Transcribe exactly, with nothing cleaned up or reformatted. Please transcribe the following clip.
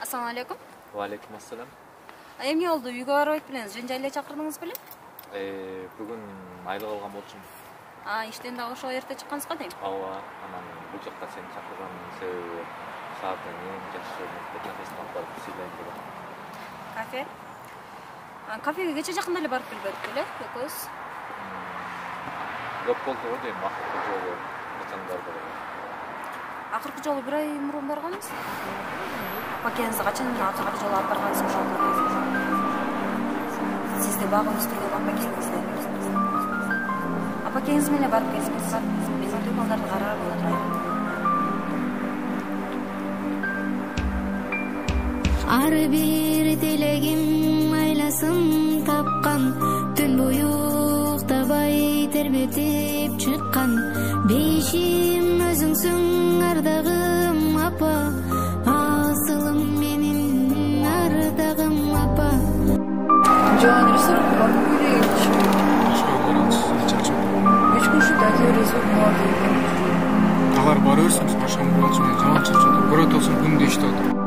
Assalamu alaikum. Wa alaikum assalam. Эмне болду? Үйгө барбайт белеңиз? Жөн жайлы чакырдыңыз беле? Э, бүгүн айлык алган болчумун. А, иштен дагы ошо эрте чыккансыз го дейм. Ооба, анан бул жакка сени чакырганымдын себеби сааттын эң жакшы кафесине алып барып сыйлайм деп. Кафе? А, кафеге кече жакында эле барып келбедик беле, экөөбүз? Көп болду го дейм, акыркы жолу качан бардык. Акыркы жолу бир ай мурун барганбыз. Апакеңизди качан акыркы жолу алып баргансыз ошол? Сизди багып өстүргөн апакеңизди. Апакеңиз менен барып келсеңиз, мен өтө балдарды карап отурайм. Ар бир тилегим айласын тапкан, түн бою уктабай тербетип чыккан. Бейишим өзүңсүң ардагым апа, асылым менин ардагым апа. Жан ресурс бар күрөйүн. Башка барабыз, чачып. Үч күнчү дагы ресурс бар. Алар бара берсин, башка болчу мен жаман чачып. Бирөө толсун күндө иштеп атат.